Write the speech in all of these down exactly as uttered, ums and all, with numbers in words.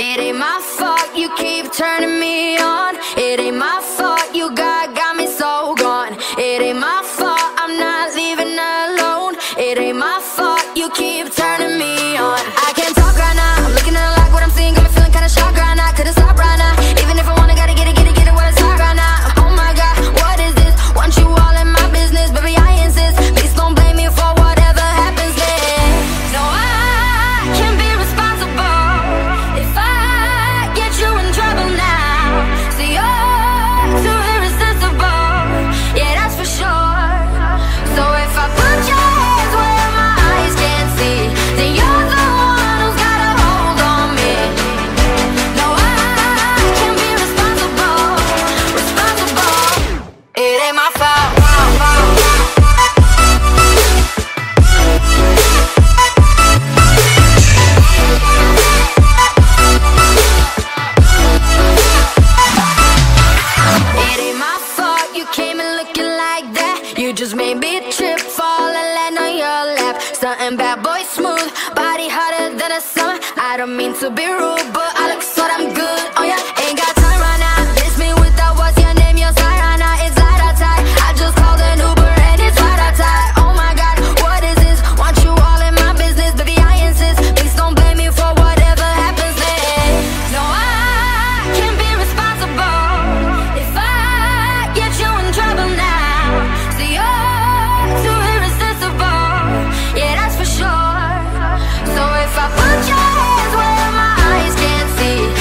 It ain't my fault you keep turning me on. It ain't my fault you got, got me so gone. It ain't my fault I'm not leaving alone. It ain't my fault you keep turning me on. I can't talk right now, I'm looking at like what I'm seeing, got me feeling kinda shocked right now. Couldn't stop right now, even if I wanna, gotta get it, get it, get it while it's hot right now. Oh my God, what is this? Want you all in my business, baby I insist. Please don't blame me for whatever happens next. No, I can't be responsible if I get you in trouble now. So you're too irresistible, yeah that's for sure. So if I put your hands where my eyes can't see, then you're the one who's got a hold on me. No, I can't be responsible, responsible. It ain't my fault. It ain't my fault you came in looking like that. You just made me trip, fall and land on your lap. Something bad boy smooth, body hotter than a summer. I don't mean to be rude, but I look so damn good. Oh yeah, ain't got time right now. Miss me without what's your name, your Zara. Now it's Zara time. I just called an Uber and it's Zara time. Oh my God, what is this? Want you all in my business, baby I insist. Please don't blame me for whatever happens next. No, I can't be responsible if I get you in trouble now. So you're too irresistible, yeah that's for sure. So if I put your hands where my eyes can't see,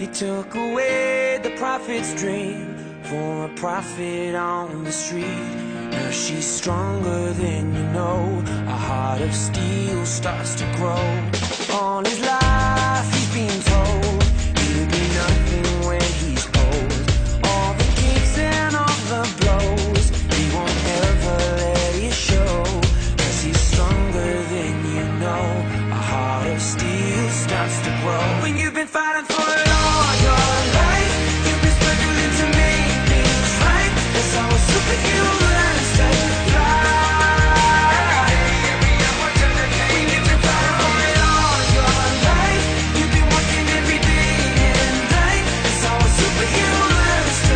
They took away the prophet's dream for a prophet on the street. Now she's stronger than you know. A heart of steel starts to grow. All his life he's been told he'll be nothing when he's old. All the kicks and all the blows, he won't ever let it show. Cause he's stronger than you know. A heart of steel starts to grow. When you've been fighting for it all your life, you've been struggling to make things right. That's how a superhero learns to fly. When you've been fighting for it all your life, you've been working every day and night. That's how a superhero learns to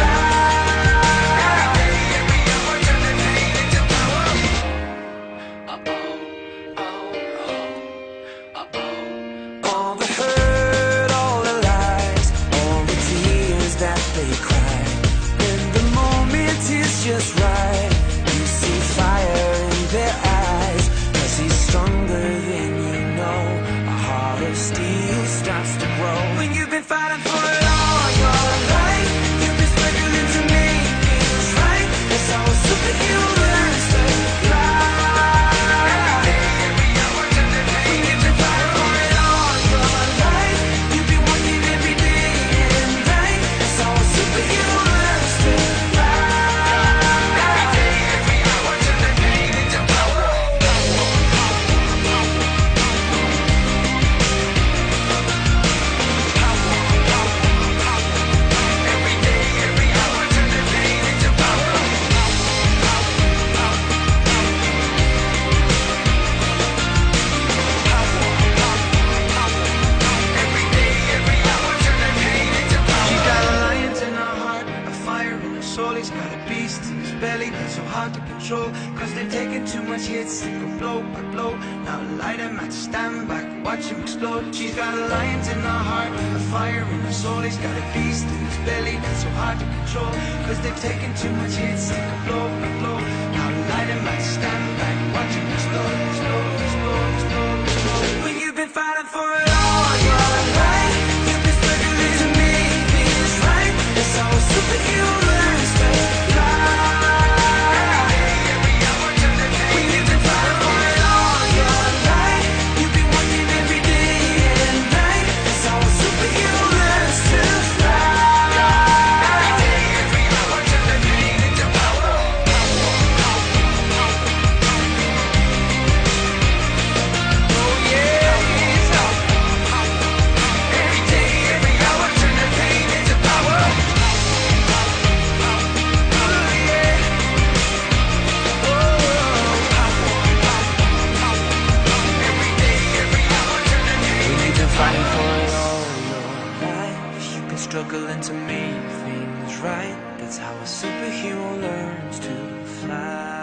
all the hurt, all the lies, all the tears that they cry. When the moment is just right, you see fire in their eyes. Cause he's stronger than you know. A heart of steel starts to grow. When you've been fighting for it all your life, you've been struggling to make things right. That's how a superhero learns to fly. When you've been fighting for it all your life, you've been working every day and night. That's how a superhero learns to fly. She's got a lion in her heart, a fire in her soul. He's got a beast in his belly that's so hard to control. Cause they've taken too much hits, they go blow by blow. Now light him at stand back, watch him explode. She's got a lion in her heart, a fire in her soul. He's got a beast in his belly that's so hard to control. Cause they've taken too much hits, they go blow by blow. Now light him at stand back, watch him explode, explode, explode, explode, explode. When you've been fighting for it all your life, you've been struggling to make things right. That's how a superhero learns to fly. When you've been fighting for it all your life, you've been working every day and night. That's how a superhero learns to fly. Oh yeah, every day, every hour, turn the pain into power. Oh yeah, every day, every hour, turn the pain into power. When you've been fighting for it all your life, you've been struggling to make things right. That's how a superhero learns to fly.